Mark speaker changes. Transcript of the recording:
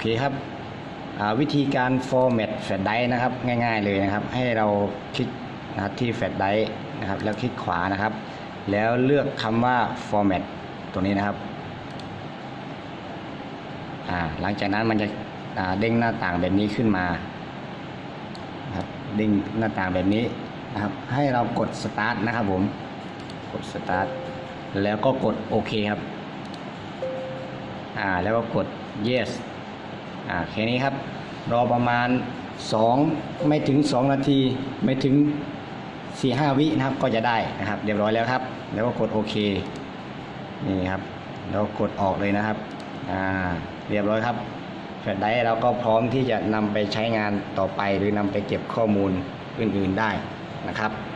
Speaker 1: เคครับวิธีการ format แฟลชไดรฟ์นะครับง่ายๆเลยนะครับให้เราคลิกนะครับที่แฟลชไดรฟ์นะครับแล้วคลิกขวานะครับแล้วเลือกคำว่า format ตัวนี้นะครับหลังจากนั้นมันจะเด้งหน้าต่างแบบนี้ขึ้นมาครับเด้งหน้าต่างแบบนี้นะครับให้เรากด start นะครับผมกด start แล้วก็กดโอเคครับแล้วก็กด yes แค่นี้ครับรอประมาณไม่ถึง2นาทีไม่ถึง 4-5 วินะครับก็จะได้นะครับเรียบร้อยแล้วครับแล้วก็กดโอเคนี่ครับแล้วกดออกเลยนะครับเรียบร้อยครับแฟลชไดรฟ์เราก็พร้อมที่จะนำไปใช้งานต่อไปหรือนำไปเก็บข้อมูลอื่นๆได้นะครับ